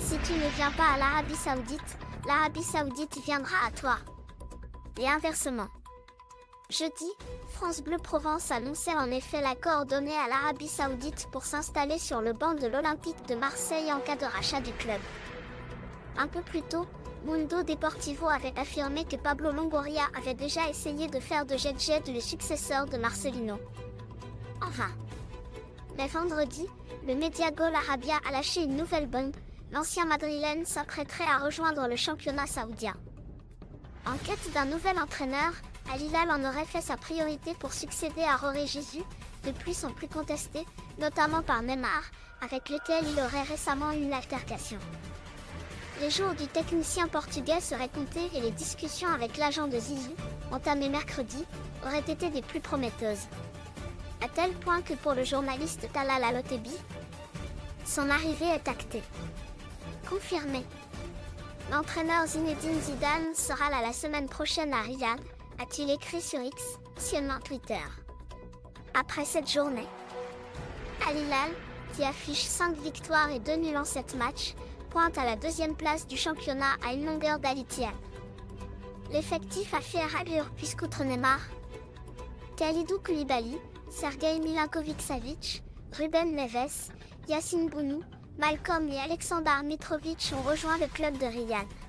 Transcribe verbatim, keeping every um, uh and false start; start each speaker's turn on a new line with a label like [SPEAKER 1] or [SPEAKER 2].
[SPEAKER 1] Si tu ne viens pas à l'Arabie Saoudite, l'Arabie Saoudite viendra à toi. Et inversement. Jeudi, France Bleu Provence annonçait en effet l'accord donné à l'Arabie Saoudite pour s'installer sur le banc de l'Olympique de Marseille en cas de rachat du club. Un peu plus tôt, Mundo Deportivo avait affirmé que Pablo Longoria avait déjà essayé de faire de Jedjed le successeur de Marcelino. En vain. Mais vendredi, le média Gol Arabia a lâché une nouvelle bombe. L'ancien madrilène s'apprêterait à rejoindre le championnat saoudien. En quête d'un nouvel entraîneur, Al Hilal en aurait fait sa priorité pour succéder à Jorge Jesus, depuis son plus contesté, notamment par Neymar, avec lequel il aurait récemment eu une altercation. Les jours du technicien portugais seraient comptés et les discussions avec l'agent de Zizou, entamées mercredi, auraient été des plus prometteuses. À tel point que pour le journaliste Talal Alotebi, son arrivée est actée. Confirmé. L'entraîneur Zinedine Zidane sera là la semaine prochaine à Riyad, a-t-il écrit sur X, anciennement Twitter. Après cette journée, Al Hilal, qui affiche cinq victoires et deux nuls en sept matchs, pointe à la deuxième place du championnat à une longueur d'Al-Ittihad. L'effectif a fait rallure puisqu'outre Neymar, Kalidou Koulibaly, Sergei Milinkovic-Savic, Ruben Neves, Yassine Bounou, Malcolm et Aleksandar Mitrovic ont rejoint le club de Riyad.